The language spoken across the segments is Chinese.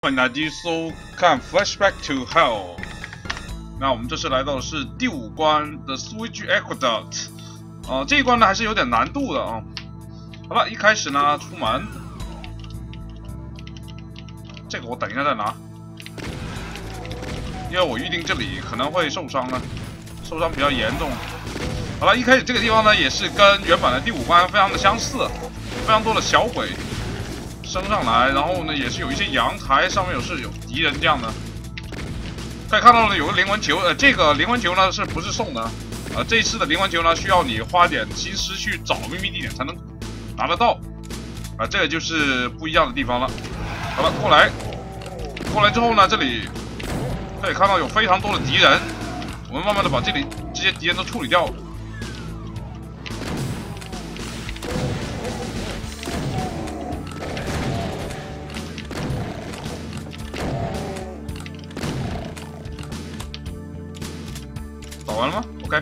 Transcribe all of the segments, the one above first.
欢迎大家继续收看 Flashback to Hell。那我们这次来到的是第5关的 Sewage Aqueducts。这一关呢还是有点难度的啊。好了，一开始呢出门，这个我等一下再拿，因为我预定这里可能会受伤呢，受伤比较严重。好了，一开始这个地方呢也是跟原版的第5关非常的相似，非常多的小鬼升上来，然后呢也是有一些阳台上面有敌人这样的。可以看到了有个灵魂球，这个灵魂球呢是不是送的？这一次的灵魂球呢需要你花点心思去找秘密地点才能拿得到。这个就是不一样的地方了。好了，过来之后呢，这里可以看到有非常多的敌人，我们慢慢的把这些敌人都处理掉。打完了吗 ？OK。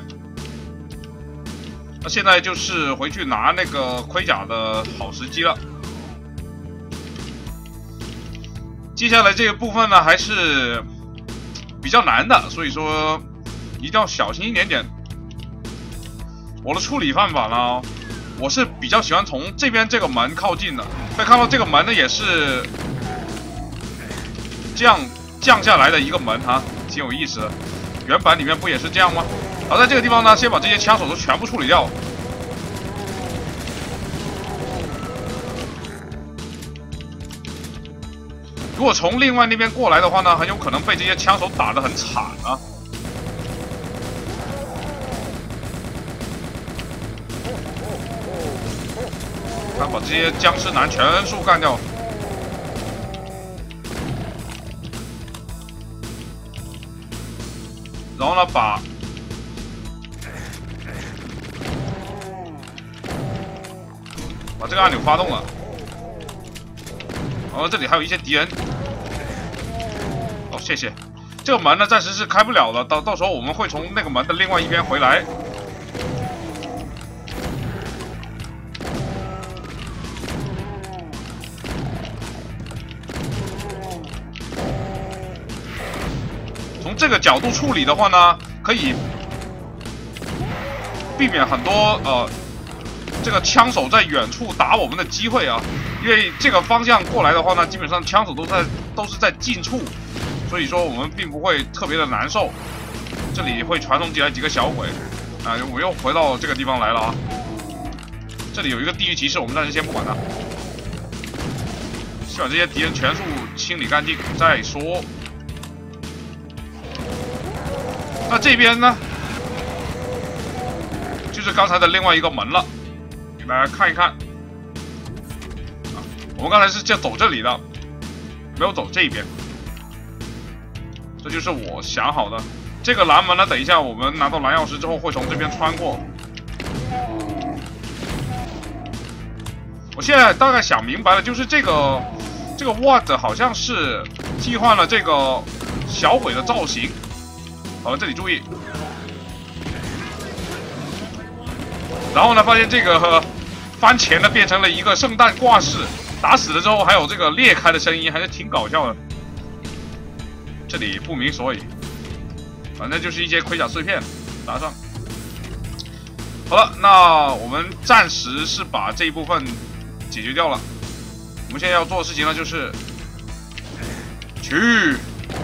那现在就是回去拿那个盔甲的好时机了。接下来这个部分呢，还是比较难的，所以说一定要小心一点点。我的处理方法呢，我是比较喜欢从这边这个门靠近的。可以看到这个门呢，也是这样降下来的一个门哈，挺有意思的。原版里面不也是这样吗？好，在这个地方呢，先把这些枪手都全部处理掉。如果从另外那边过来的话呢，很有可能被这些枪手打得很惨啊。看，把这些僵尸男全数干掉。然后呢，把这个按钮发动了。然后这里还有一些敌人。哦，谢谢。这个门呢，暂时是开不了的，到时候我们会从那个门的另外一边回来。从这个角度处理的话呢，可以避免很多这个枪手在远处打我们的机会啊。因为这个方向过来的话呢，基本上枪手都是在近处，所以说我们并不会特别的难受。这里会传送进来几个小鬼啊，我又回到这个地方来了啊。这里有一个地狱骑士，我们暂时先不管它，先把这些敌人全数清理干净再说。那这边呢，就是刚才的另外一个门了，给大家看一看。我们刚才是走这里的，没有走这边。这就是我想好的。这个蓝门呢，等一下我们拿到蓝钥匙之后会从这边穿过。我现在大概想明白了，就是这个 What 好像是替换了这个小鬼的造型。好了，这里注意。然后呢，发现这个番茄呢变成了一个圣诞挂饰。打死了之后还有这个裂开的声音，还是挺搞笑的。这里不明所以，反正就是一些盔甲碎片打上。好了，那我们暂时是把这一部分解决掉了。我们现在要做的事情呢，就是去，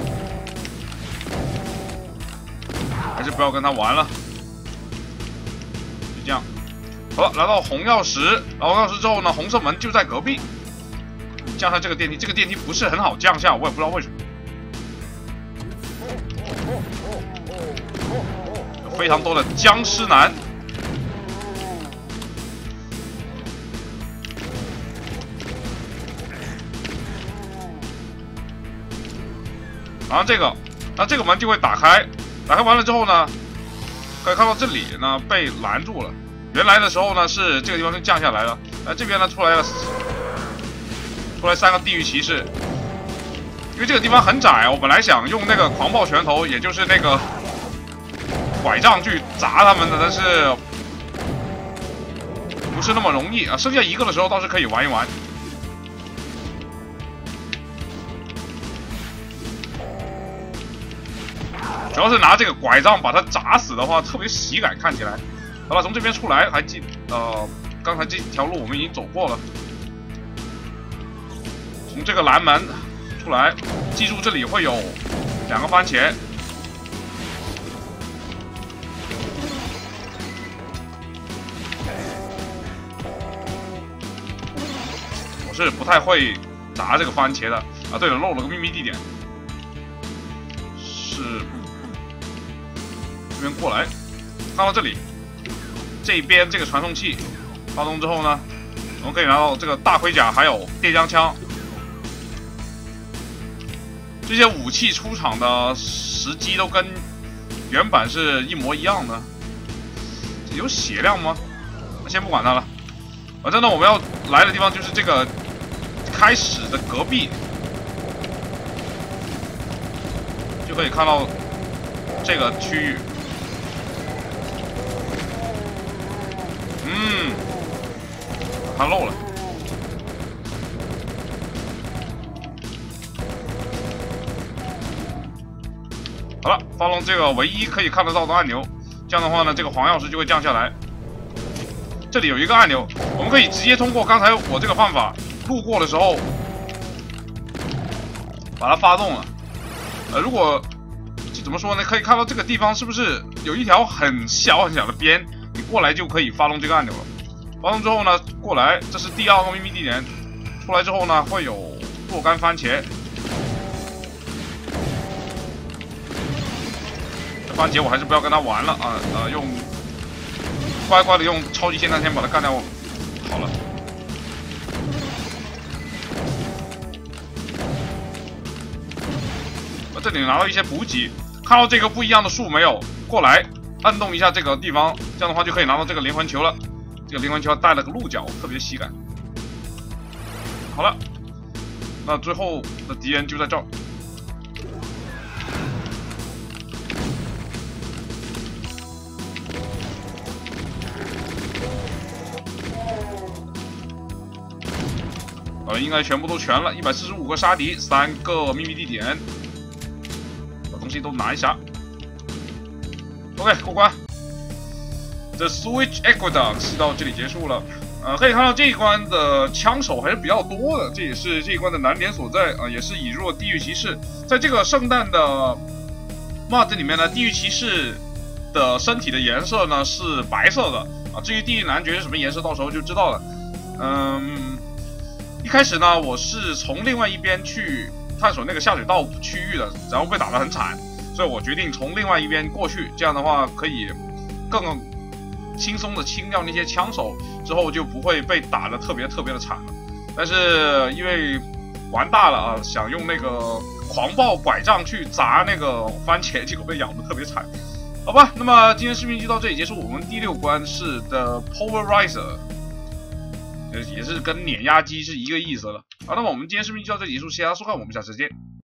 还是不要跟他玩了，就这样。好了，来到红钥匙，然后红钥匙之后呢，红色门就在隔壁。降下这个电梯，这个电梯不是很好降下，我也不知道为什么。有非常多的僵尸男。然后这个门就会打开，打开完了之后呢，可以看到这里呢被拦住了。原来的时候呢是这个地方是降下来了，这边呢出来3个地狱骑士，因为这个地方很窄，我本来想用那个狂暴拳头，也就是那个拐杖去砸他们的，但是不是那么容易啊。剩下一个的时候倒是可以玩一玩。 主要是拿这个拐杖把它砸死的话，特别喜感，看起来。好了，从这边出来，刚才这条路我们已经走过了。从这个蓝门出来，记住这里会有2个番茄。我是不太会砸这个番茄的啊。对了，漏了个秘密地点，是这边过来，看到这里，这边这个传送器发动之后呢，我们可以拿到这个大盔甲，还有电浆枪。这些武器出场的时机都跟原版是一模一样的。有血量吗？那先不管它了。反正呢，我们要来的地方就是这个开始的隔壁，就可以看到这个区域。看漏了。好了，发动这个唯一可以看得到的按钮，这样的话呢，这个黄钥匙就会降下来。这里有一个按钮，我们可以直接通过刚才我这个方法路过的时候，把它发动了。如果怎么说呢？可以看到这个地方是不是有一条很小很小的边？你过来就可以发动这个按钮了。发动之后呢，过来，这是第2个秘密地点。出来之后呢，会有若干番茄。这番茄我还是不要跟它玩了啊！用乖乖的用超级霰弹天把它干掉好了。这里拿到一些补给，看到这个不一样的树没有？过来按动一下这个地方，这样的话就可以拿到这个灵魂球了。这个灵魂球带了个鹿角，特别喜感。好了，那最后的敌人就在这儿。应该全部都全了，145个杀敌，3个秘密地点，把东西都拿一下。OK， 过关。The Sewage Aqueducts 到这里结束了。可以看到这一关的枪手还是比较多的，这也是这一关的难点所在啊，也是引入了地狱骑士。在这个圣诞的 mod 里面呢，地狱骑士的身体的颜色呢是白色的啊。至于地狱男爵是什么颜色，到时候就知道了。一开始呢，我是从另外一边去探索那个下水道区域的，然后被打得很惨，所以我决定从另外一边过去，这样的话可以更轻松的清掉那些枪手，之后就不会被打得特别的惨了。但是因为玩大了啊，想用那个狂暴拐杖去砸那个番茄，结果被咬得特别惨。好吧，那么今天视频就到这里结束。我们第6关是的 Pulverizer。也是跟碾压机是一个意思了。好，那么我们今天视频就到这里结束，谢谢大家收看，我们下次见。